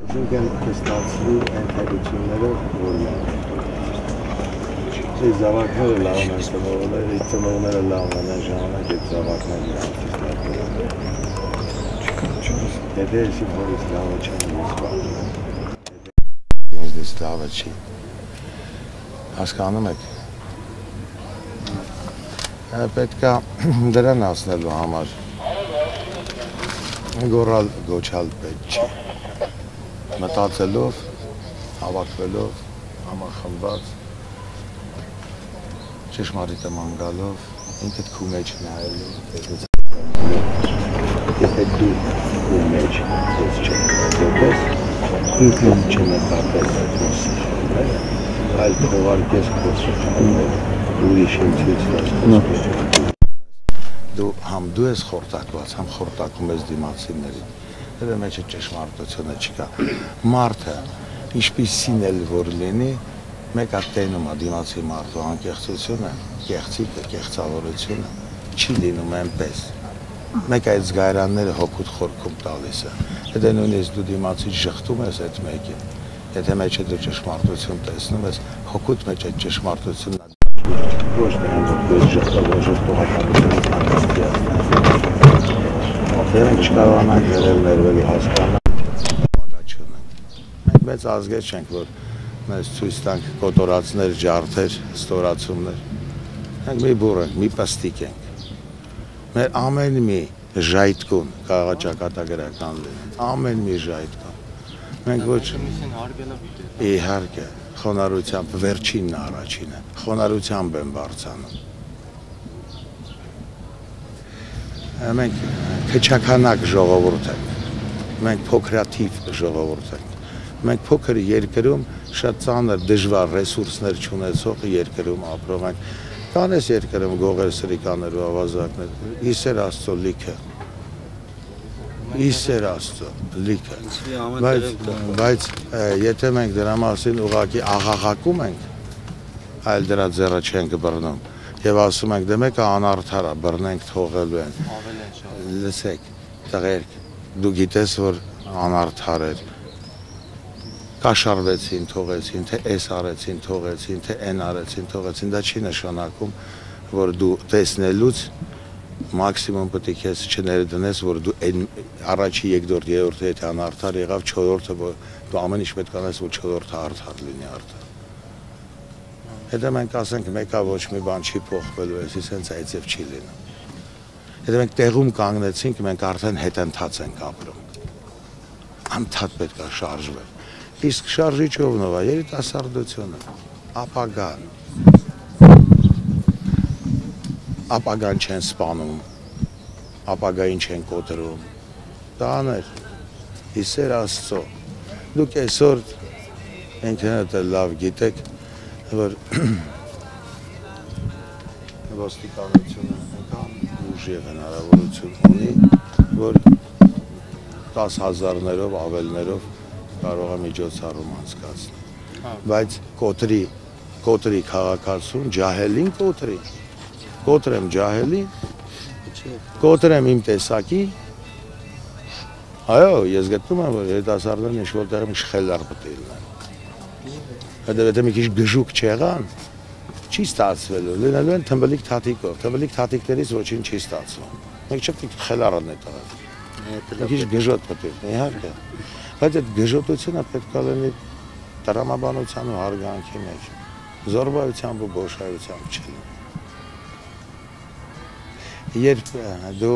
Çünkü kıstaslı entegrasyonları oluyor. Zavakları lağman sanırlar, ihtimalleri lağmana canına git zavakına gidiyor. Dede si polis lağmaçanı var. Bizde lağmaçı. Հասկանում եք։ Պետք է դրան ասնելու համար գոռալ գոչալ պետք չի։ Մտածելով, հավաքվելով, համախմբած ճշմարիտը ման գալով, ինքդ քու մեջ նայելով, եթե դու քու մեջ ես չես, ինքն չմտածես այդ այլ թողարկես խոսում ուրիշին ցույց տաս դու համ դու ես խորտակված համ խորտակում ես դիմացիներին դրա մեջ ճշմարտությունը չկա մարդը ինչպիսին էլ որ լինի մեկ հատ տենում է դիմացի մարդու անկեղծությունը կեղծիկը կեղծավորությունը չի լինում այնպես մեկ այդ զգայարանները հոգուտ խորքում տալիս է եթե նույնիսկ դու դիմացի շղթում ես այդ մեկին Եթե մեջ է դու ճշմարտություն տեսնում ես, հոգուտ մեջ այդ ճշմարտությունն ոչ միայն որ ժխտավոր ժխտողականություն Դրանք չկարողանանք վերել ներվելու հասկանալ բաղաչուն ենք Մենք մեծ ազգեր չենք, որ մեզ ցույց տանք կոտորածներ, ջարդեր, ստորացումներ Մենք մի բուռ ենք, մի պստիկ ենք Մեր ամեն մի ժայթքուն քաղաքացիական լինի, ամեն մի ժայթքուն Մենք ոչ իհարկե խոնարհությամբ վերջինն առաջինը խոնարհությամբ են բարձանում Մենք քչականակ ժողովուրդ ենք մենք փոքրաթիվ ժողովուրդ ենք մենք փոքր երկրում շատ ծանր դժվար ռեսուրսներ չունեցող երկրում ապրող ենք կանես երկրում գողեր սրիկաներ ու ավազակներ իսեր աստծո լիքը Իսեր աստծո լիքը բայց եթե մենք դրա մասին ուղղակի աղաղակում ենք այլ դրա ձեռը չենք բռնում եւ ասում ենք դե մեկը անարդար է բռնենք թողելու են լսեք տղերք դու գիտես որ անարդար էր կաշառվեցին թողեցին թե էս արեցին թողեցին թե այն արեցին թողեցին դա չի նշանակում որ դու տեսնելուց Մաքսիմում պետք է քեզ չներդնես, որ դու առաջի երկրորդ երրորդը եթե անարդար եղավ, չորրորդը դու ամեն ինչ պետք է անես, որ չորրորդը արդար լինի արդար։ Եթե մենք ասենք մեկա ոչ մի բան չի փոխվելու, էսի սենց այցև չի լինում։ Եթե մենք տեղում կանգնեցինք, մենք արդեն հետընթաց ենք ապրում։ Անդադ պետք է շարժվել։ Իսկ շարժիչով նով է երիտասարդությունը, ապագան ապագան չեն սպանում, ապագային չեն կոտրում, դա աներ, իսեր աստծո, դուք այսօր ինքնդ լավ գիտեք, որ ոստիկանությունը այնքան ուժ և հնարավորություն ունի, որ 10,000-ներով, ավելներով կարող է միջոցառում անցկացնել, բայց կոտրի քաղաքացուն, ջահելին կոտրի, Կոտրեմ ջահելի, կոտրեմ իմ տեսակի, այո, ես գտնում եմ, որ երիտասարդներն ինչ որտեղ մի շխելար պետք է լինեն։ Հետևեթե մի քիչ գժուկ չեղան, չի ստացվելու, լինելու են թմբլիկ թաթիկով, թմբլիկ թաթիկներից ոչինչ չի ստացվում։ Մենք չպետք է խելառն է տղան։ Մի քիչ գժոտ պետք է, իհարկե։ Բայց այդ գժոտությունը պետք է լինի տրամաբանության ու հարգանքի մեջ, զոռբայությամբ ու բոշայությամբ չլինի։ Երբ դու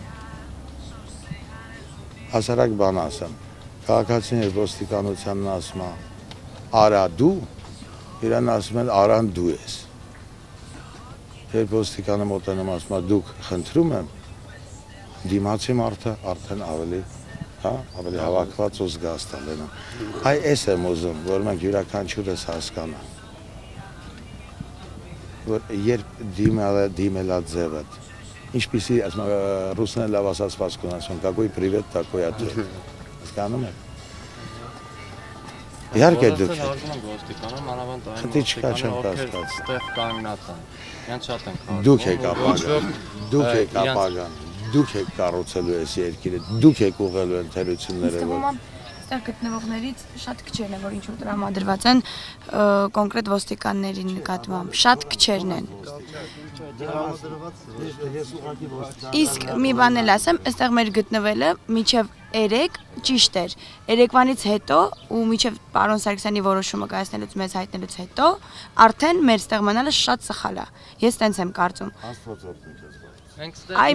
հասարակ բան ասեմ, քաղաքացիներ ոստիկանությանն ասում է արա դու, իրան ասում են արան դու ես։ Երբ ոստիկանը մոտենում ասում է դուք խնդրում եմ, դիմացի մարդը արդեն ավելի հավաքված ու զգաստալ լինում։ Այ էս եմ ուզում, որ մենք յուրաքանչյուրս հասկանանք, որ երբ դիմելա ձևդ, Ինչպիսի, ռուսներեն լավ ասացվածք ունեն, կակոյ պրիվետ, տակոյ ատվետ, հասկանում եք։ Իհարկե դուք խտի չկա չեմ կասկած։ Դուք եք ապագան, դուք եք ապագան, դուք եք կառուցելու ես երկիրը, դուք եք ուղղելու ընթերությունները, որ այստեղ գտնվողներից շատ քչերն են, որ ինչ-որ տրամադրված են կոնկրետ ոստիկանների նկատմամբ, շատ քչերն են։ Իսկ մի բան էլ ասեմ, այստեղ մեր գտնվելը մինչև 3 ճիշտ էր։ Երեկվանից հետո ու մինչև պարոն Սարգսյանի որոշումը կայացնելուց մեզ հայտնելուց հետո արդեն մեր ստեղ մնալը շատ սխալ է։ Ես տենց եմ կարծում։ Այ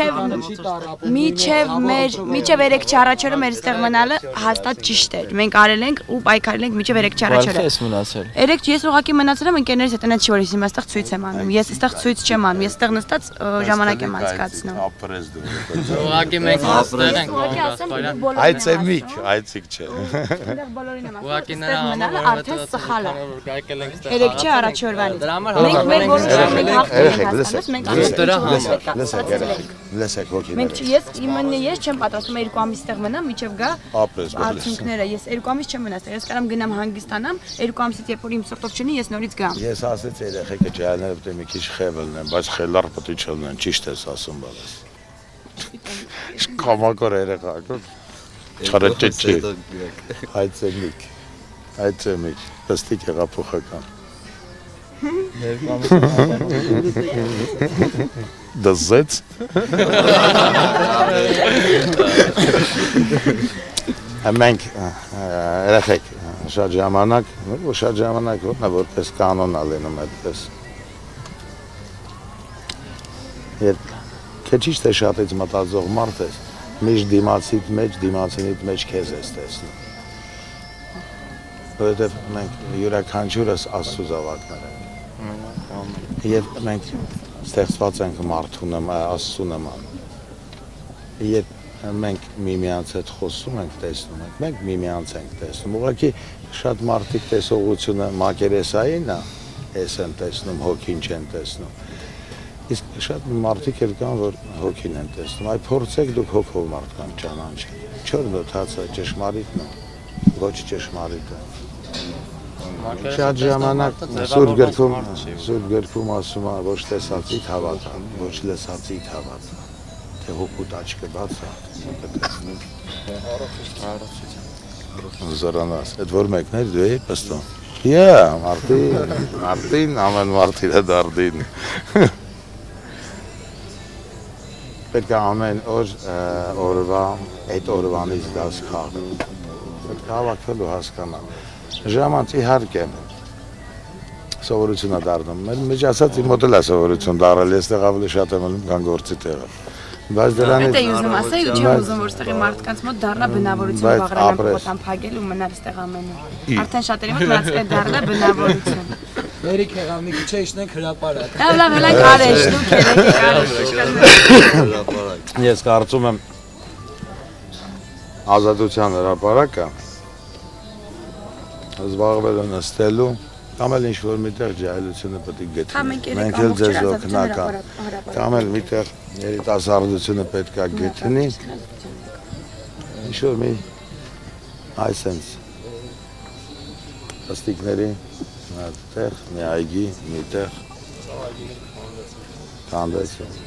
միջև 3 չառաջորը մեր ստեղ մնալը հաստատ ճիշտ էր։ Մենք արել ենք ու պայքարել ենք միջև 3 չառաջորը։ Ես մնացել։ 3 ես ուղղակի մնացել եմ ընկերներիս հետ, այնպես չի որ ես հիմա այստեղ ցույց եմ անում։ Ես այստեղ ցույց չեմ անում, ես այստեղ նստած ժամանակ եմ անցկացնում։ Ուղղակի մենք այստեղ ենք Ասեմ, Այցեմիկ, այցիկ չէ։ Այնտեղ բոլորին եմ Ուղղակի ասում, նրա այստեղ մնալը արդեն սխալ է։ կայքել ենք այստեղ։ 3 չի առաջորդվանից։ Դրա համար Մենք մեր որոշումները Լսեք ոգիները։ Մենք ես չեմ պատրաստում 2 ամիս տեղ մնամ, միջև գա արդյունքները։ Ես 2 ամիս չեմ մնա, ես կարամ գնամ հանգստանամ, 2 ամսից երբ որ իմ սրտով չնի, ես նորից գամ։ Ես ասեցի երեխեքը ջահելները պետք է մի քիչ խևելն են, բայց խելառ պետք է չլինեն, ճիշտ ես ասում բալես։ Կամակոր երեխա, չարեճի։ Այցեմիկ, պստիկ հեղափոխական։ Դզեց։ Մենք երեխեք շատ ժամանակ, շատ ժամանակ որպես կանոն ալենում այդպես։ Երբ քեչիշտ է շատից մտածող մարդ ես, միշտ դիմացինիդ մեջ քեզ ես տեսնում։ Որովհետև մենք յուրաքանչյուրս Աստծո զավակներ ենք։ Եվ մենք ստեղծված ենք մարդու նման, Աստծո նման։ Երբ մենք միմյանց հետ խոսում ենք, տեսնում ենք, մենք միմյանց ենք տեսնում։ Ուղղակի շատ մարդիկ տեսողությունը մակերեսային է, ես եմ տեսնում, հոգին չեն տեսնում։ Իսկ շատ մարդիկ էլ կան, որ հոգին են տեսնում։ Այ փորձեք դուք հոգով մարդկանց ճանաչել։ Չորնոթացը ճշմարիտն է, ոչ ճշմարիտը։ Շատ ժամանակ Սուրբ գրքում ասում է ոչ տեսածիդ հավատա, ոչ լսածիդ հավատա, թե հոգուտ աչքը բաց է։ Զորանաս, այդ որ մեկներ դու էի պստում։ Մարդին, ամեն մարդին է դարդին։ Պետք է ամեն օրվա, այդ օրվանից դաս քաղել։ Պետք է հավաքվել ու հասկանալ։ Ժամանց իհարկե սովորություն է դառնում։ Մեջ ասած իմ մոտ էլ է սովորություն դառել, ես ավելի շատ եմ անում, քան գործի տեղը։ Բայց դրանից Դա ուզում ասել, ու չեմ ուզում որ ստեղի մարդկանց մոտ դառնա բնավորություն վաղրանան փոխան փագել ու մնալ ստեղ ամեն օր։ Արդեն շատերի մոտ մնաց է դառնա բնավորություն։ Երեք եղավ մի քիչ իջնենք հրապարակ։ Լավ, հենց արեշ, դուք եք արեշ։ Ես կարծում եմ ազատության հրապարակը զբաղվել ու նստելու կամ էլ ինչ-որ միտեղ ջահելությունը պետք է գտնի։ Մենք էլ ձեզ օգնական։ Կամ էլ միտեղ երիտասարդությունը պետք է գտնի։ Ինչ-որ մի այսենց պստիկների այդտեղ, մի այգի, միտեղ կանդեցին։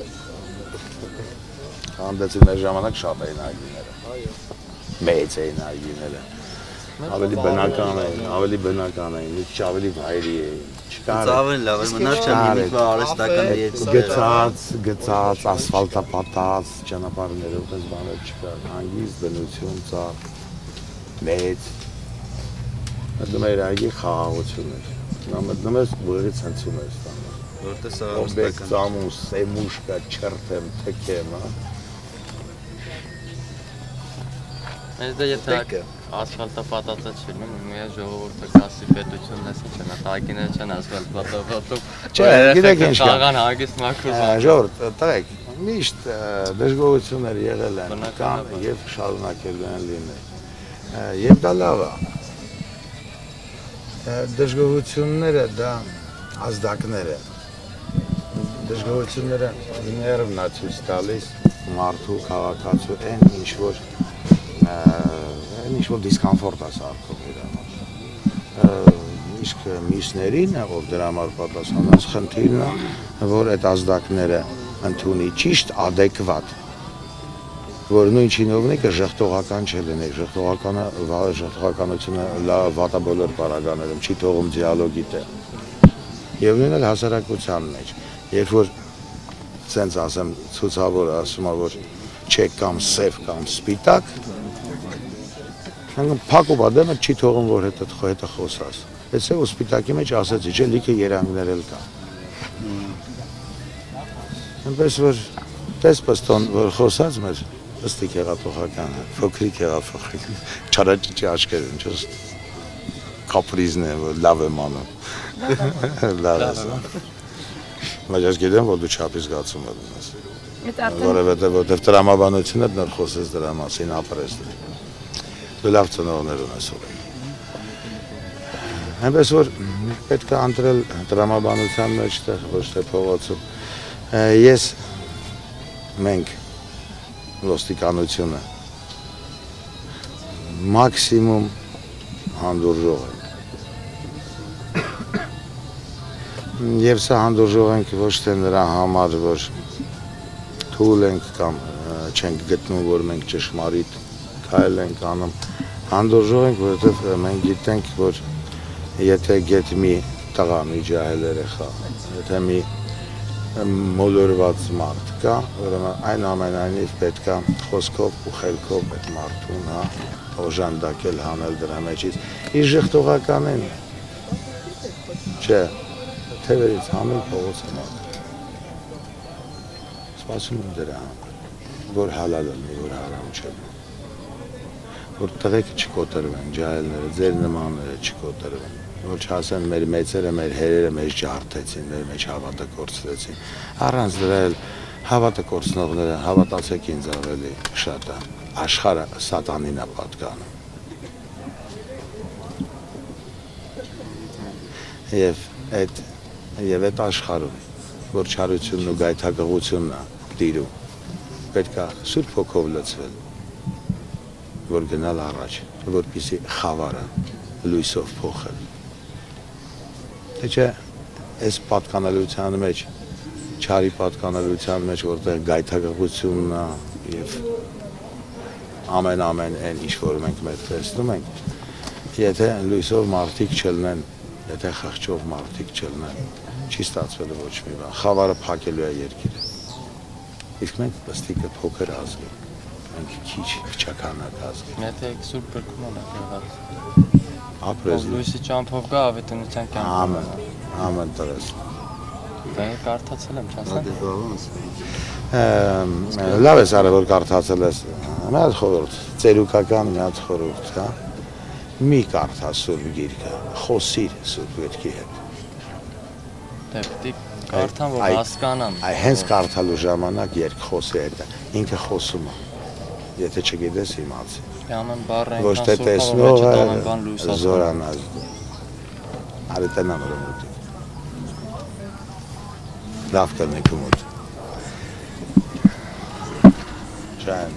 Կանդեցին մեր ժամանակ շատ էին այգիները։ Մեծ էին այգիները։ Ավելի բնական էին, մի քիչ ավելի վայրի էին։ Ծավալ լավ, մնար չեմ հիմիկվա արեստական գծած, ասֆալտապատած, ճանապարհներով այս բաներ չկար, հանգիստ բնություն, ծառ, մեծ։ Մտնում էր այգի խաղաղություն էր։ Նա մտնում ես ուղիղ ցնցում էր ստանում։ Որտե սա արեստական։ Ծամուս, սեմուշկա, չրթեմ, թքեմ, հա։ Այս դա եթե ասֆալտապատածը չլինում, միա ժողովուրդը կասի պետությունն է չնա, տակիները չեն ասֆալտապատում։ Չէ, գիտեք ինչ կա։ Խաղան հագիստ մաքուր։ Ժողովուրդ, տղեկ, միշտ դժգոհություններ եղել են, կան եւ շարունակելու են լինել։ Եվ դա լավ է։ Դժգոհությունները դա ազդակներ են։ Դժգոհությունները ներվն է ցույց տալիս մարդու քաղաքացու այն ինչ որ դիսկոմֆորտ է սարքում իր համար։ Իսկ մյուսներին, որ դրա համար պատասխանած խնդիրն է, որ այդ ազդակները ընդունի ճիշտ, adekvat, որ նույն չինովնիկը ժխտողական չլինի, ժխտողականությունը վատա բոլոր պարագաներում չի թողում դիալոգի տեղ։ Եվ նույնն էլ հասարակության մեջ, երբ որ սենց ասեմ ցուցավորը ասում է, որ չեք կամ սև կամ սպիտակ, հանգամ փակու բադեմը չի թողում, որ հետը խոսաս։ Այդ սև ու սպիտակի մեջ ասեցի, չէ, լիքը երանգներ էլ կա։ Այնպես որ տեսպստոն, որ խոսած մեր ըստիկ հեղափոխականը, փոքրիկ հեղափոխակ, չարաճիճի աչքեր են, չոս կապրիզն է, որ լավ եմ անում։ Լավ ես։ Բայց ես գիտեմ, որ դու չափի զգացում ես։ Որովհետև տրամաբանությունը նոր խոսես դրա մասին ապրես։ Դու լավ ծնողներ ունես ուղղակի։ Այնպես որ պետք է ընտրել տրամաբանության մեջտեղ, ոչ թե փողոցում։ Ես մենք ոստիկանությունը մաքսիմում հանդուրժող ենք։ Եվ սա հանդուրժող ենք ոչ թե նրա համար, որ թույլ ենք կամ չենք գտնում, որ մենք ճշմարիտ քայլ ենք անում, հանդուրժող ենք, որովհետև մենք գիտենք, որ եթե գետ մի տղա, մի ջահել երեխա, եթե մի մոլորված մարդ կա, ուրեմն այնուամենայնիվ պետք է խոսքով ու խելքով այդ մարդուն օժանդակել, հանել դրա մեջից։ Իր ժխտողականին, չէ, թևերից համել փողոցը մարդ։ Սպասում եմ դրա համար, որ հալալ լինի, որ հարամ չլինի, որ տղեկը չկոտրվեն, ջահելները, ձեր նմանները չկոտրվեն, որ չասեն մեր մեծերը, մեր հերերը մեզ ջարդեցին, մեր մեջ հավատը կորցրեցին, առանց դրա էլ հավատը կորցնողները, հավատացեք ինձ ավելի շատ է, աշխարհը սատանին է պատկանում։ Եվ այդ աշխարհում, որ չարությունն ու գայթակղությունն է տիրում, պետք է Սուրբ Հոգով լցվել, որ գնալ առաջ, որպեսզի խավարը լույսով փոխել։ Թե չէ, այս պատկանելության մեջ, չարի պատկանելության մեջ, որտեղ գայթակղությունն է եւ ամեն այն ինչ որ մենք մեր տեսնում ենք, եթե լույսով մարդիկ չլնեն, եթե խղճով մարդիկ չլնեն, չի ստացվել ոչ մի բան, խավարը փակելու է երկիրը։ Իսկ մենք պստիկը փոքր ազգ ենք, մենք քիչ քչականակ ազգ ենք։ Եթե Սուրբ Գրքում ունենք եղած։ Ապրես։ Լույսի ճամփով գա ավետունության կյանք։ Ամեն տղես։ Դա կարդացել եմ, չասեմ։ Լավ ես արել, որ կարդացել ես։ Մի հատ խորհուրդ, ծերուկական մի հատ խորհուրդ, հա։ Մի կարդա Սուրբ Գիրքը, խոսիր Սուրբ Գրքի հետ։ Դե պիտի կարդամ, որ հասկանամ։ Այ հենց կարդալու ժամանակ երբ խոսի հետ, ինքը խոսում է։ Եթե չգիտես իմացի։ Ամեն բառը ոչ թե տեսնողը զորանալ։ Արի տնան ուրեմն։ Լավ կլինի քո մոտ։ Ջան։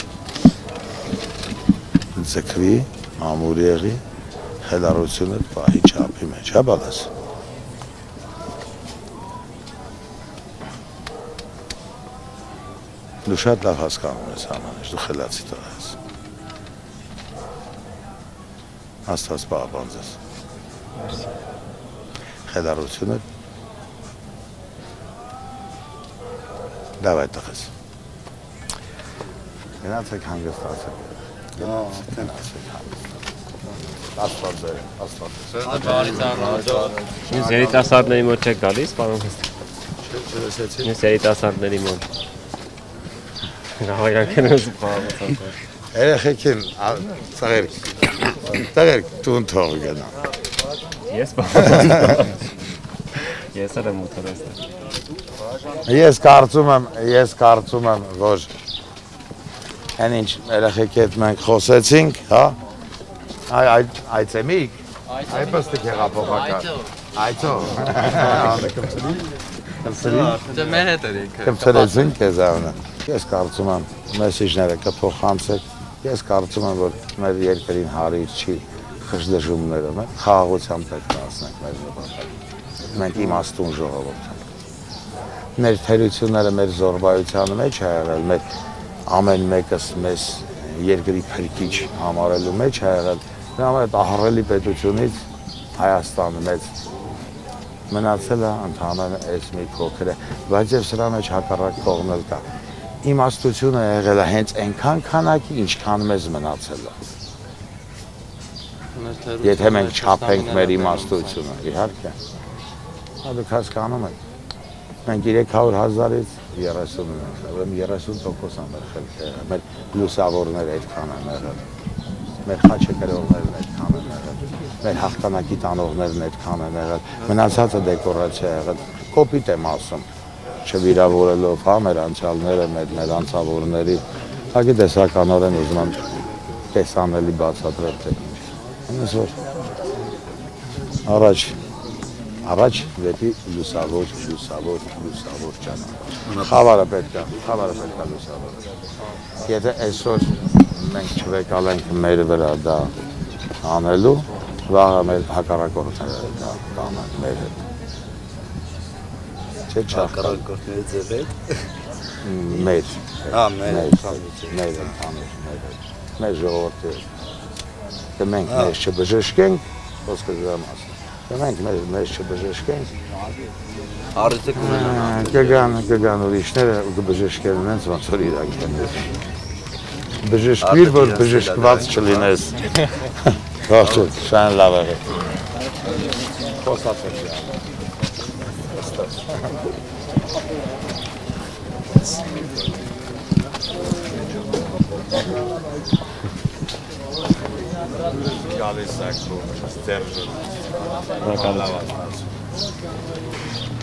Ձգվի, ամուր եղի, խելառությունը պահի չափի մեջ, հա բալաս։ Դու շատ լավ հասկանում ես ամանես, դու խելացի տղա ես։ Աստված պահապանձես։ Խելառությունը լավ այդ տղես։ Գնացեք հանգստացեք։ Գնացեք հանգստացեք։ Աստված ձեր, Աստված ձեր։ Ես երիտասարդների մոտ չեք գալիս, պարոն Խստիկ։ Չլսեցի։ Ես երիտասարդների մոտ։ Գավայանքն ուզում պահապանձ։ Երեխեքին տղեր տուն թող գնա։ Ես պահապանձ։ Ես եմ մոտորեստ։ Ես կարծում եմ, որ այն ինչ երեխեքի հետ մենք խոսեցինք, հա, այցեմիկ, այդպես թե հեղափոխական, այցո, Դե մեր հետ էր ինքը։ կմցրեցին քեզ ավնը, ես կարծում եմ մեսիջները կփոխանցեք, ես կարծում եմ, որ մեր երկրին հարիր չի խժդժումները, մենք խաղաղությամբ պետք է ասնենք մեր նպատակը, մենք իմաստուն ժողովուրդ ենք, մեր թերությունները մեր զորբայության մեջ է եղել, մեր ամեն մեկս մեզ երկրի փրկիչ համարելու մեջ ա եղել, դրա համար ահռելի պետությունից Հայաստանը մեծ մնացել է ընդհանրապես այս մի փոքր է, բայց եւ սրա մեջ հակառակ կողմն կա։ Իմաստությունը եղել է հենց այնքան քանակի, ինչքան մեզ մնացել է։ Եթե մենք չափենք մեր իմաստությունը, իհարկե։ Դուք հասկանում եք։ Մենք 300,000-ից 30, ուրեմն 30% ամեր խելքը, մեր լուսավորները այդքան են եղել։ Մեր խաչը գրողներն այդքան են եղել, մեր հաղթանակի տանողներն այդքան են եղել, մնացածը դեկորացիա եղել, կոպիտ եմ ասում, չվիրավորելով հա մեր անցյալները, մեր անցավորների, հագի տեսականորեն ուզում եմ տեսանելի բացատրել թե ինչ։ Առաջ դեպի լուսավոր ճանապարհ։ Խավարը պետք է լուսավոր։ Եթե այսօր մենք չվեկալենք մեր վրա դա անելու, վաղը մեր հակառակորդները դա կանեն մեր հետ։ Չէ՞ Հակառակորդների ձև հետ։ Մեր։ Մեր։ Մեր ժողովրդի։ Դե մենք մեզ չբժշկենք, ոսկե դրամ ասում։ Դե մենք մեզ չբժշկենք։ Առիթը կունենան։ Կգան ուրիշները ու կբժշկեն ինձ ոնց որ իրանք են։ Բժշկվիր, որ բժշկված չլինես։ Ողջույն, շան լավ եղեք։ Խոսացեք։ Գալիս եք ու ստերժում։ Բրակալություն։